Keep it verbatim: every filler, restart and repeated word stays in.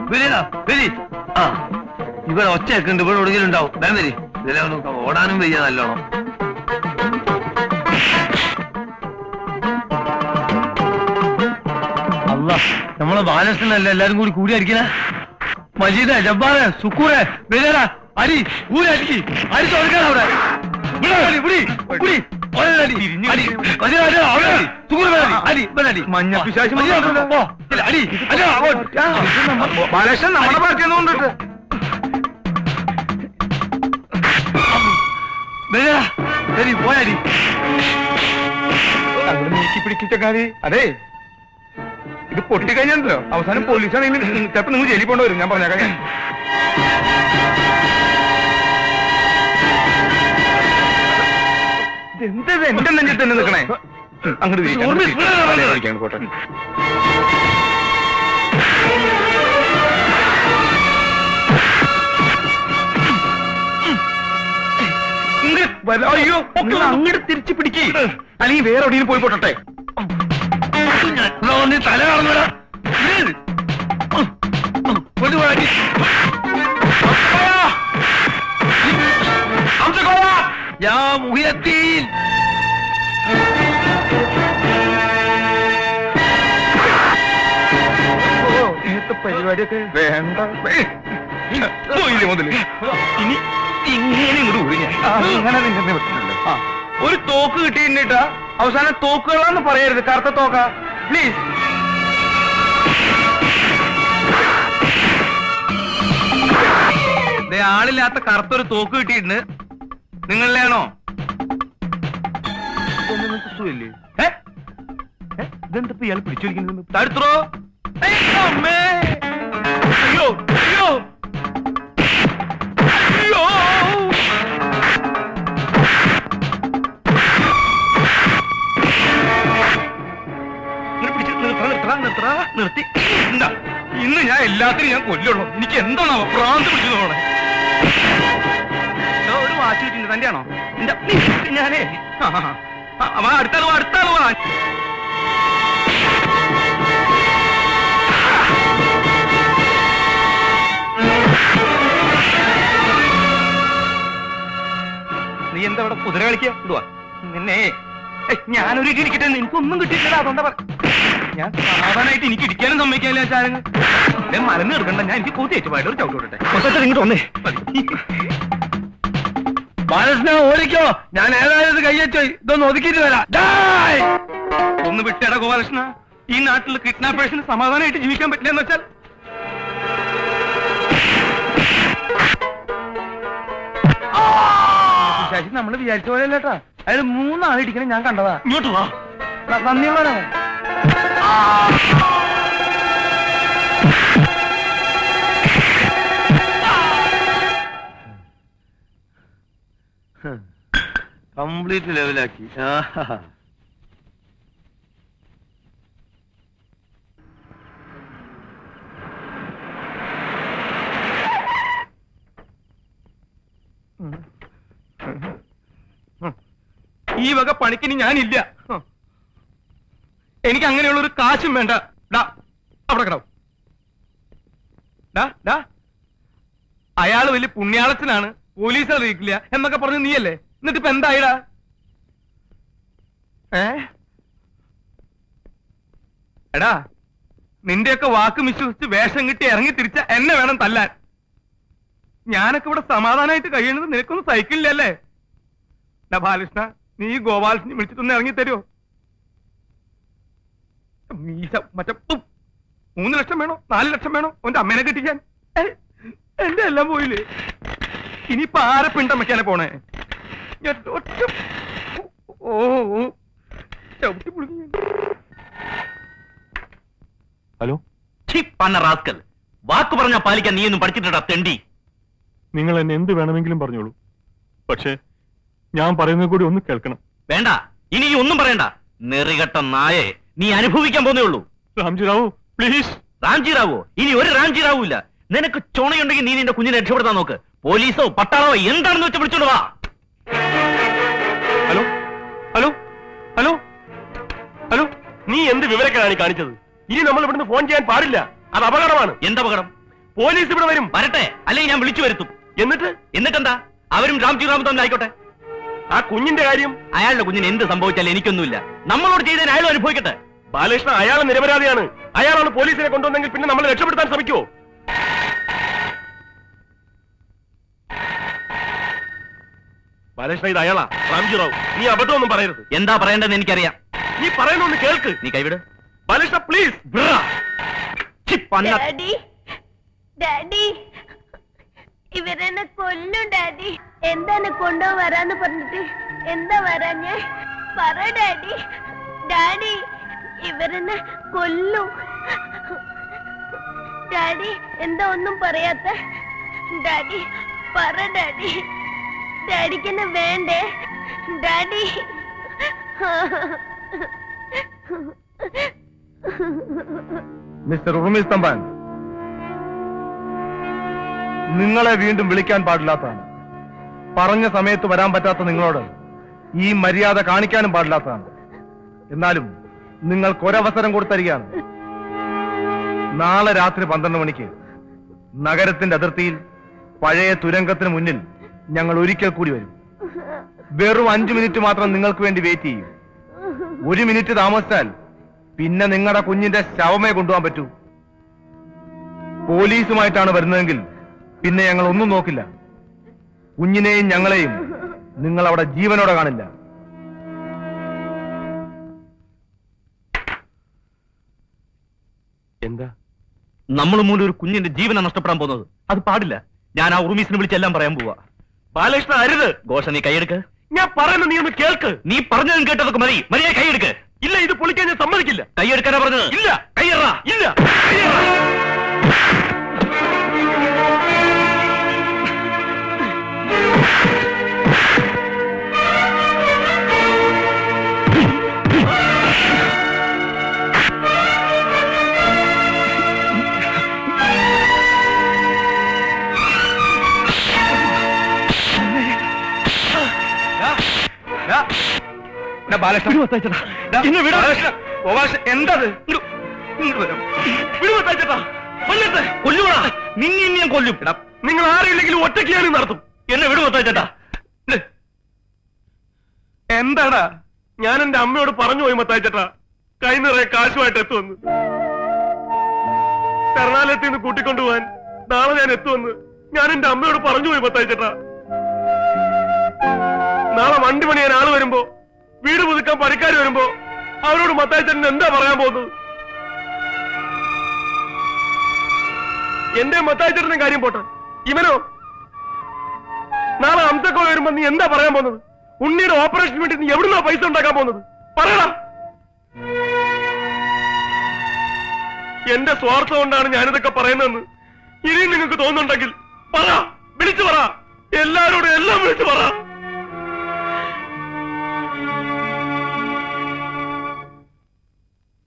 ആ ഇവിടെ ഒച്ചയൊക്കെ ഉണ്ട്, ഇവിടെ ഒടുങ്ങിലും ഉണ്ടാവും. വേം വരി, ഇതിലെ ഓടാനും വയ്യ നല്ലോണം. അല്ല നമ്മളെ ബാലകൃഷ്ണനല്ല എല്ലാരും കൂടി കൂടി അടിക്കണ. മജീദ്, ജബ്ബാറ്, സുക്കൂറെ, വരികടാ, അരി ഊരി അടിക്കി അടിച്ചു കൊടുക്കണം. അവിടെ ബാലകൃഷ്ണൻ നമ്മുടെ പാർട്ടിയൊന്നുകൊണ്ടിട്ട് പോയാടി നീക്കി പിടിക്കിച്ച കാര്യം. അതെ, ഇത് പൊട്ടിക്കഴിഞ്ഞല്ലോ അവസാനം പോലീസാണെങ്കിൽ ചിലപ്പോ നിങ്ങൾ ജയിലിൽ പോകേണ്ടി വരും. ഞാൻ പറഞ്ഞേക്കാം. ഞാൻ എന്തത് എന്റെ നെഞ്ചിൽ തന്നെ നിൽക്കണേ. അങ്ങോട്ട് കോട്ടെ. അയ്യോ, അങ്ങോട്ട് തിരിച്ചു പിടിക്കേ, അല്ലെങ്കിൽ വേറെ എവിടെയും പോയി പോട്ടെ. തല കാണുന്നടാ. പരിപാടിയൊക്കെ വേണ്ട പോയില്ലേ മുതല്. ഇനി ഇങ്ങനെ ഇങ്ങോട്ട് ഊരി ഞാൻ അങ്ങനെ നിന്നെ വിട്ടിട്ടുണ്ട്. ആ ഒരു തോക്ക് കിട്ടിയിട്ടാ അവസാനം തോക്കുകളാന്ന് പറയരുത്. കറുത്ത തോക്ക പ്ലീസ്. ആളില്ലാത്ത കറുത്തൊരു തോക്ക് കിട്ടിയിട്ടുണ്ട്. നിങ്ങളിലാണോ? ഇതെന്തപ്പോ ഇയാൾ പിടിച്ചോലിക്കുന്നത്? തടുത്തോ. അമ്മേ, അയ്യോ അയ്യോ അയ്യോ. നിർത്തി. എന്താ ഇന്ന് ഞാൻ എല്ലാത്തിനും ഞാൻ കൊല്ലുള്ളൂ. എനിക്ക് എന്താണോ ഭ്രാന്ത് പിടിച്ചു തോന്നണേ. ഒരു വാച്ച് കിട്ടിണ്ട്. തന്റെ ആണോ? ഞാനേ അടുത്താളോ അടുത്താളോ. നീ എന്താ ഇവിടെ കുതിര കളിക്കുക? ഇടുവാ നിന്നെ ഞാനൊരു ഇരിക്കട്ടെ. എനിക്കൊന്നും കിട്ടിയിട്ടില്ല. അതുകൊണ്ടാ പറ. ഞാൻ സമാധാനമായിട്ട് എനിക്ക് ഇരിക്കാനും സമ്മതിക്കാനില്ല. ചാരങ്ങൾ മലന്ന് എടുക്കണ്ട. ഞാൻ എനിക്ക് കൂട്ടി വെച്ചു പോയിട്ട് ഒരു ചവിട്ട് വിടട്ടെ. ഇങ്ങോട്ട് വന്നേ. ബാലകൃഷ്ണ ഓടിക്കോ, ഞാൻ ഏതായാലും കയ്യച്ചോ. ഇതൊന്ന് ഒതുക്കിട്ട് വരാം. ഒന്ന് വിട്ടേടാ ഗോപാലകൃഷ്ണ. ഈ നാട്ടിൽ കിഡ്നാപ്പേഴ്സിന് സമാധാനമായിട്ട് ജീവിക്കാൻ പറ്റില്ല എന്ന് വെച്ചാൽ ശശി നമ്മൾ വിചാരിച്ച പോലെ അല്ലേട്ടാ. അയാൾ മൂന്നാളിടിക്കണേ ഞാൻ കണ്ടതാ. ഇങ്ങോട്ട് വാ. നന്ദിയുള്ളവരാണ്. കംപ്ലീറ്റ് ലെവലാക്കി. ഈ വക പണിക്കിന് ഞാനില്ല. എനിക്ക് അങ്ങനെയുള്ള ഒരു കാശും വേണ്ട. ഡാ അവിടെ കിടവും. ഡാ അയാള് വലിയ പുണ്യാളത്തിനാണ്, പോലീസ് അറിയിക്കില്ല എന്നൊക്കെ പറഞ്ഞു നീയല്ലേ. എന്നിട്ട് ഇപ്പൊ എന്തായിടാ? ഏ എടാ, നിന്റെയൊക്കെ വാക്ക് വിശ്വസിച്ച് വേഷം കിട്ടി ഇറങ്ങി തിരിച്ച എന്നെ വേണം തല്ലാൻ. ഞാനൊക്കെ ഇവിടെ സമാധാനമായിട്ട് കഴിയുന്നത് നിനക്കൊന്നും സഹിക്കില്ലല്ലേ? ഡാ ബാലകൃഷ്ണ, നീ ഗോപാലകൃഷ്ണനെ വിളിച്ചിട്ടൊന്ന് ഇറങ്ങി തരുമോ? മീശ മറ്റേ മൂന്ന് ലക്ഷം വേണോ നാല് ലക്ഷം വേണോ അവന്റെ അമ്മേനെ കെട്ടിക്കാൻ? എന്റെ എല്ലാം പോയില്ലേ. ഇനിയിപ്പൊ ആരെ പിണ്ടമ്മയ്ക്കാനെ പോണേ? ഓ ചവിട്ടി പുളിഞ്ഞു. ഹലോ, റാസ്കൽ, വാക്ക് പറഞ്ഞാൽ പാലിക്കാൻ നീ ഒന്നും പഠിച്ചിട്ടാ തെണ്ടി. നിങ്ങൾ എന്നെ എന്ത് വേണമെങ്കിലും പറഞ്ഞോളൂ, പക്ഷേ ഞാൻ പറയുന്നത് കൂടി ഒന്ന് കേൾക്കണം. വേണ്ട, ഇനി ഒന്നും പറയണ്ട. നെറികെട്ട നായെ, നീ അനുഭവിക്കാൻ പോന്നേ ഉള്ളൂ. രാംജി റാവു പ്ലീസ്. രാംജി റാവു? ഇനി ഒരു രാംജി റാവു ഇല്ല. നിനക്ക് ചോണയുണ്ടെങ്കിൽ നീ നിന്റെ കുഞ്ഞിനെ രക്ഷപ്പെടുത്താൻ നോക്ക്. പോലീസോ പട്ടാളോ എന്താണെന്ന് വെച്ച് വിളിച്ചോണ്ട് വാ. ഹലോ ഹലോ ഹലോ ഹലോ നീ എന്ത് വിവരക്കാണ് കാണിച്ചത്? ഇനി നമ്മൾ ഇവിടുന്ന് ഫോൺ ചെയ്യാൻ പാടില്ല. അത് അപകടമാണ്. എന്ത് അപകടം? പോലീസ് ഇവിടെ വരും. വരട്ടെ, അല്ലെങ്കിൽ ഞാൻ വിളിച്ചു വരുത്തും. എന്നിട്ട് എന്നിട്ടെന്താ? അവരും രാംജി റാമും തമ്മിലായിക്കോട്ടെ. ആ കുഞ്ഞിന്റെ കാര്യം? അയാളുടെ കുഞ്ഞിന് എന്ത് സംഭവിച്ചാലും എനിക്കൊന്നുമില്ല. നമ്മളോട് ചെയ്തതിന് അയാളും അനുഭവിക്കട്ടെ. ബാലകൃഷ്ണൻ അയാൾ നിരപരാധിയാണ്. അയാളാണ് പോലീസിനെ കൊണ്ടുവന്നെങ്കിൽ പിന്നെ നമ്മളെ രക്ഷപ്പെടുത്താൻ ശ്രമിക്കുവോ? ബാലകൃഷ്ണ, ഇത് അയാളാ രാംജി റാവു. നീ അബദ്ധമൊന്നും പറയരുത്. എന്താ പറയേണ്ടതെന്ന് എനിക്കറിയാം. നീ പറയുന്നൊന്ന് കേൾക്ക്. നീ കൈവിട് ബാലകൃഷ്ണ, പ്ലീസ്. ഡാഡി, ഡാഡി, ഇവരെന്നെ കൊല്ലും ഡാഡി. എന്താണ് കൊണ്ടുപോകാൻ വരാന്ന് പറഞ്ഞിട്ട് എന്താ വരാഞ്ഞേ? പറ ഡാഡി. ഡാഡി, ഇവരെന്നെ കൊല്ലും. ഡാഡി, എന്താ ഒന്നും പറയാത്ത? ഡാഡി, പറ ഡാഡി. ഡാഡിക്ക് എന്നെ വേണ്ടേ ഡാഡി? മിസ്റ്റർ ഉറുമി സ്തംഭാൻ, നിങ്ങളെ വീണ്ടും വിളിക്കാൻ പാടില്ലാത്തതാണ്. പറഞ്ഞ സമയത്ത് വരാൻ പറ്റാത്ത നിങ്ങളോട് ഈ മര്യാദ കാണിക്കാനും പാടില്ലാത്തതാണ്. എന്നാലും നിങ്ങൾക്ക് ഒരവസരം കൊടുത്തരികയാണ്. നാളെ രാത്രി പന്ത്രണ്ട് മണിക്ക് നഗരത്തിന്റെ അതിർത്തിയിൽ പഴയ തുരങ്കത്തിന് മുന്നിൽ ഞങ്ങൾ ഒരിക്കൽ കൂടി വരും. വെറും അഞ്ചു മിനിറ്റ് മാത്രം നിങ്ങൾക്ക് വേണ്ടി വെയിറ്റ് ചെയ്യും. ഒരു മിനിറ്റ് താമസിച്ചാൽ പിന്നെ നിങ്ങളുടെ കുഞ്ഞിന്റെ ശവമേ കൊണ്ടുപോകാൻ പറ്റൂ. പോലീസുമായിട്ടാണ് വരുന്നതെങ്കിൽ പിന്നെ ഞങ്ങൾ ഒന്നും നോക്കില്ല. കുഞ്ഞിനെയും ഞങ്ങളെയും നിങ്ങൾ അവിടെ ജീവനോടെ കാണില്ല. എന്താ? നമ്മൾ മൂലം ഒരു കുഞ്ഞിന്റെ ജീവനെ നഷ്ടപ്പെടാൻ പോകുന്നത് അത് പാടില്ല. ഞാൻ ആ ഉറുമീസിനെ വിളിച്ചെല്ലാം പറയാൻ പോവാ. ബാലകൃഷ്ണ, അരുത്. ഘോഷ, നീ കൈയെടുക്ക്. ഞാൻ പറയുന്നത് നീ ഒന്ന് കേൾക്ക്. നീ പറഞ്ഞതും കേട്ടതൊക്കെ മതി. മര്യാദ കൈയെടുക്ക്. ഇല്ല, ഇത് പൊളിക്കാൻ ഞാൻ സമ്മതിക്കില്ല. കൈയെടുക്കാനാ പറഞ്ഞത്? ഇല്ല. കൈയെറാ. ഇല്ല, കയ്യേറാ. എന്തത്? നിന്നെ ഞാൻ കൊല്ലും. നിങ്ങൾ ആരെയില്ലെങ്കിലും ഒറ്റയ്ക്ക് ഞാൻ നടത്തും. എന്നെ വിടുവത്തേച്ചാ. എന്താടാ? ഞാൻ എന്റെ അമ്മയോട് പറഞ്ഞു പോയി മത്തായിച്ചേട്ടാ, കൈ നിറയെ കാശുമായിട്ട് എത്തുമെന്ന്. എറണാകുളത്ത് നിന്ന് കൂട്ടിക്കൊണ്ടുപോകാൻ നാളെ ഞാൻ എത്തുമെന്ന് ഞാൻ എന്റെ അമ്മയോട് പറഞ്ഞു പോയി മത്തായിച്ചേട്ടാ. നാളെ വണ്ടി പണിയാൻ ആള് വരുമ്പോ, വീട് പുതുക്കാൻ പണിക്കാർ വരുമ്പോ അവരോട് മത്തായിച്ചേട്ടൻ എന്താ പറയാൻ പോകുന്നത്? എന്റെ മത്തായിച്ചേട്ടന്റെ കാര്യം പോട്ടെ, ഇവനോ? നാളെ അംസക്കോ വരുമ്പോ നീ എന്താ പറയാൻ പോകുന്നത്? ഉണ്ണിയുടെ ഓപ്പറേഷന് വേണ്ടി നീ എവിടുന്നാ പൈസ ഉണ്ടാക്കാൻ പോകുന്നത്? പറയടാ. എന്റെ സ്വാർത്ഥം കൊണ്ടാണ് ഞാനിതൊക്കെ പറയുന്നതെന്ന് ഇനിയും നിങ്ങൾക്ക് തോന്നുന്നുണ്ടെങ്കിൽ പറ, വിളിച്ചു പറ, എല്ലാരോടും എല്ലാം വിളിച്ചു പറ.